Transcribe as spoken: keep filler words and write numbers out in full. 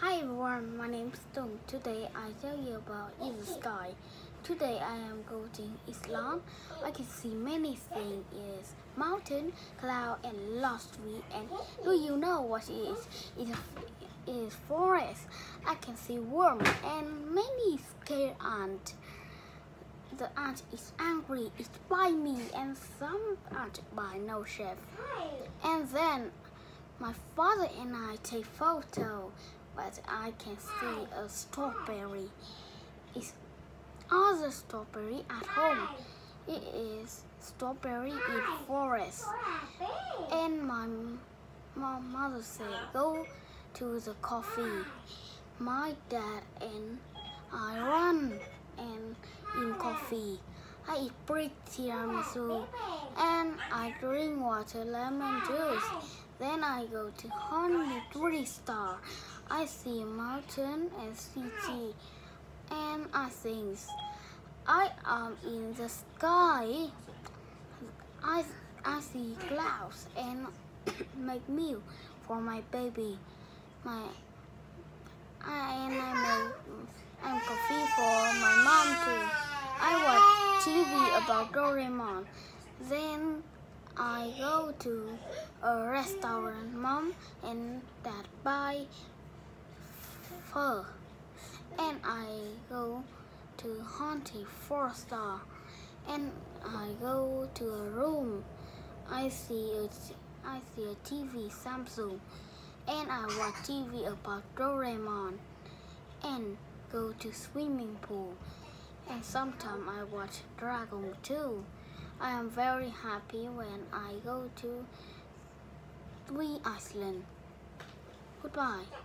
Hi everyone, my name is Tung. Today I tell you about in the sky. Today I am going to Islam. I can see many things. Is mountain, cloud, and lost tree. And do you know what it is? It is forest. I can see worm and many scared ant. The ant is angry. It bite me, and some ant bite no chef. And then my father and I take photo. But I can see a strawberry. It's other strawberry at home. It is strawberry in forest. And my, my mother said, go to the coffee. My dad and I run and in coffee. I eat brick tiramisu and I drink water lemon juice. Then I go to Honey Three Star. I see mountain and city, and I think I am in the sky. I I see clouds and make milk for my baby. My I, and I make and coffee for my mom too. I watch T V about Doraemon. Then I go to a restaurant. Mom and dad buy pho, and I go to Haunted Four Star, and I go to a room. I see a I see a T V Samsung, and I watch T V about Doraemon, and go to swimming pool, and sometimes I watch Dragon too. I am very happy when I go to Three Island. Goodbye.